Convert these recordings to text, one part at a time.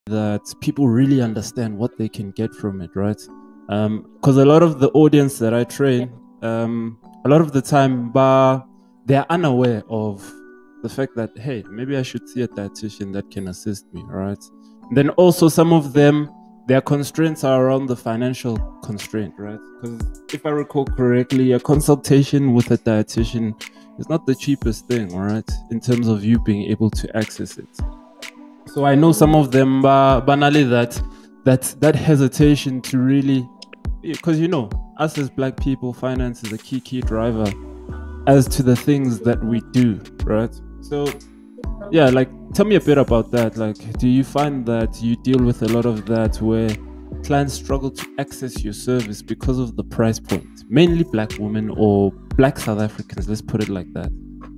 that people really understand what they can get from it, right? Because a lot of the audience that I train, a lot of the time, they're unaware of the fact that, hey, maybe I should see a dietitian that can assist me, right? And then also some of them, their constraints are around the financial constraint, right? Because if I recall correctly, a consultation with a dietitian is not the cheapest thing, right? In terms of you being able to access it. So I know some of them, banally, that hesitation to really, because us as Black people, finance is a key driver as to the things that we do, right? So yeah, like, tell me a bit about that. Like, do you find that you deal with a lot of that where clients struggle to access your service because of the price point, mainly Black women or Black South Africans, let's put it like that?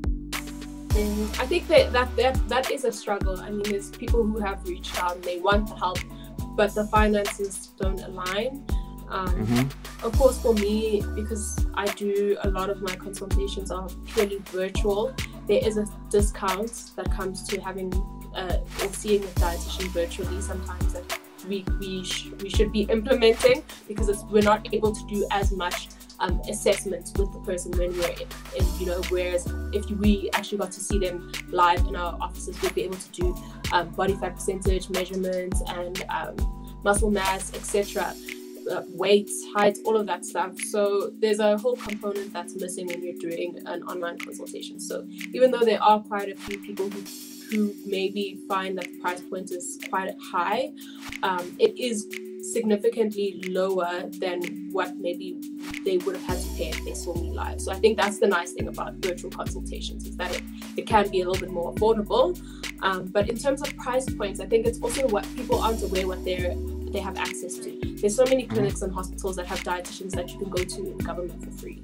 I think that is a struggle. I mean, there's people who have reached out and they want the help, but the finances don't align. Of course, for me, because I do a lot of my consultations are purely virtual, there is a discount that comes to having or seeing a dietitian virtually sometimes that we should be implementing, because we're not able to do as much assessments with the person when we're in, whereas if we actually got to see them live in our offices, we'd be able to do body fat percentage measurements and muscle mass, etc., weights, height, all of that stuff. So there's a whole component that's missing when you're doing an online consultation. So even though there are quite a few people who maybe find that the price point is quite high, it is significantly lower than what maybe they would have had to pay if they saw me live. So I think that's the nice thing about virtual consultations, is that it can be a little bit more affordable. But in terms of price points, I think it's also what people aren't aware what they have access to. There's so many clinics and hospitals that have dietitians that you can go to in government for free.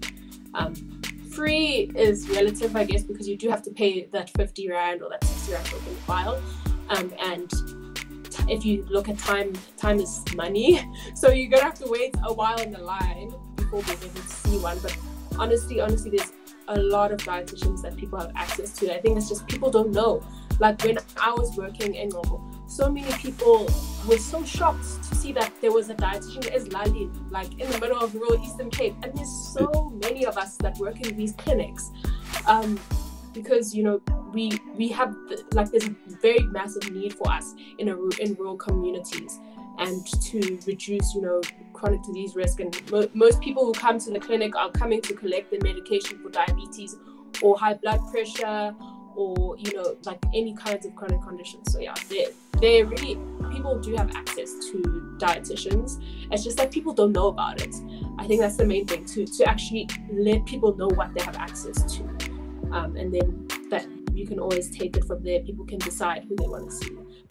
Free is relative, I guess, because you do have to pay that 50 Rand or that 60 Rand for a file. And if you look at time is money. So you're going to have to wait a while in the line before being able to see one. But honestly, there's a lot of dietitians that people have access to. I think it's just people don't know. Like when I was working in Normal, so many people were so shocked to see that there was a dietitian eSilalini, like in the middle of rural Eastern Cape. And there's so many of us that work in these clinics. Because we have there's a very massive need for us in rural communities, and to reduce chronic disease risk. And most people who come to the clinic are coming to collect their medication for diabetes or high blood pressure, or like any kinds of chronic conditions. So yeah, they really, people do have access to dietitians. It's just that people don't know about it. I think that's the main thing, to actually let people know what they have access to. And then that you can always take it from there. People can decide who they want to see.